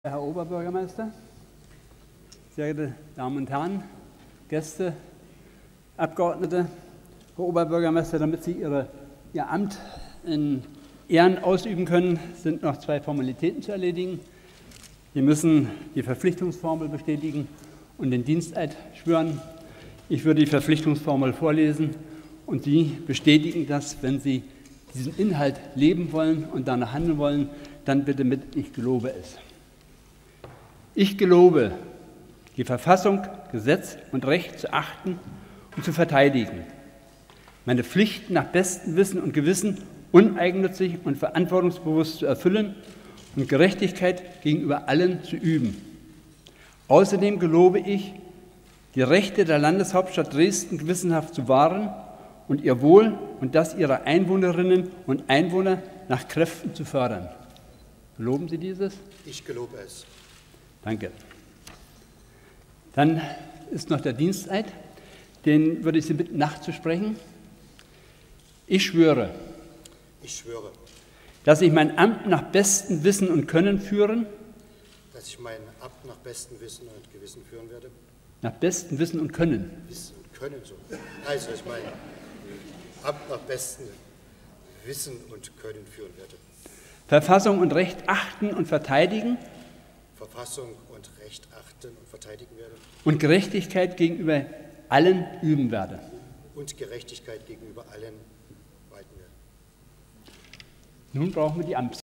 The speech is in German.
Herr Oberbürgermeister, sehr geehrte Damen und Herren, Gäste, Abgeordnete, Herr Oberbürgermeister, damit Sie Ihr Amt in Ehren ausüben können, sind noch 2 Formalitäten zu erledigen. Sie müssen die Verpflichtungsformel bestätigen und den Diensteid schwören. Ich würde die Verpflichtungsformel vorlesen und Sie bestätigen das, wenn Sie diesen Inhalt leben wollen und danach handeln wollen, dann bitte mit "Ich gelobe es". Ich gelobe, die Verfassung, Gesetz und Recht zu achten und zu verteidigen, meine Pflichten nach bestem Wissen und Gewissen uneigennützig und verantwortungsbewusst zu erfüllen und Gerechtigkeit gegenüber allen zu üben. Außerdem gelobe ich, die Rechte der Landeshauptstadt Dresden gewissenhaft zu wahren und ihr Wohl und das ihrer Einwohnerinnen und Einwohner nach Kräften zu fördern. Geloben Sie dieses? Ich gelobe es. Danke. Dann ist noch der Diensteid. Den würde ich Sie bitten, nachzusprechen. Ich schwöre, dass ich mein Amt nach bestem Wissen und Können führen, dass ich mein Amt nach bestem Wissen und Gewissen führen werde. Nach bestem Wissen und Können. Wissen und Können, so. Also, ich mein Amt nach bestem Wissen und Können führen werde. Verfassung und Recht achten und verteidigen. Verfassung und Recht achten und verteidigen werde. Und Gerechtigkeit gegenüber allen üben werde. Und Gerechtigkeit gegenüber allen walten werde. Nun brauchen wir die